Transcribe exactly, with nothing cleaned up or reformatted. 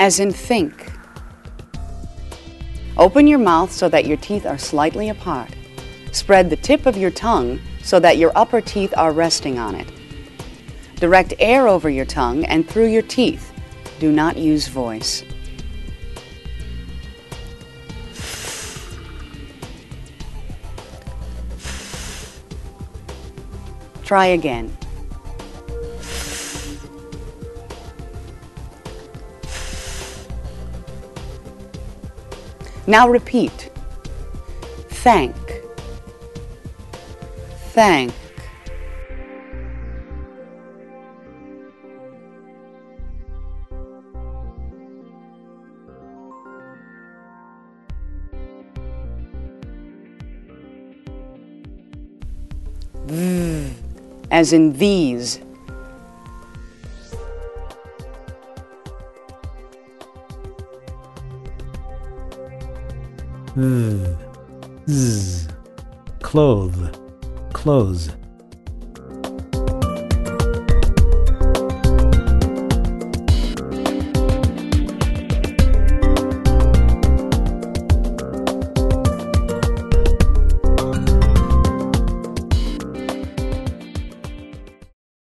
as in think. Open your mouth so that your teeth are slightly apart. Spread the tip of your tongue so that your upper teeth are resting on it. Direct air over your tongue and through your teeth. Do not use voice. Try again. Now repeat. Thank. Thank. V, as in these. Z, z, clothe, clothes.